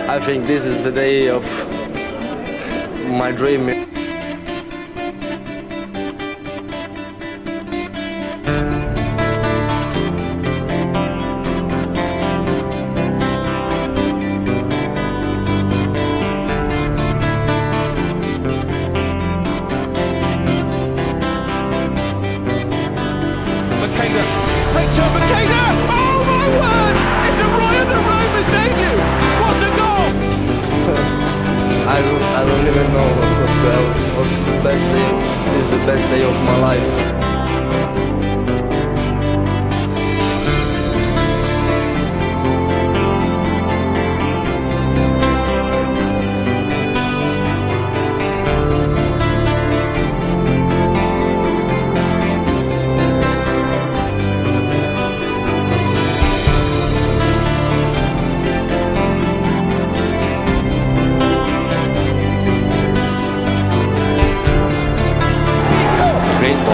I think this is the day of my dream. Rachel Makeda! Oh my word! It's a Ryan the Rover's debut! What a goal! I don't even know what's the best day. This is the best day of my life.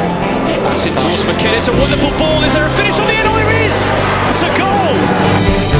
That's it towards McKenna. It's a wonderful ball. Is there a finish on the end? Oh, there is! It's a goal!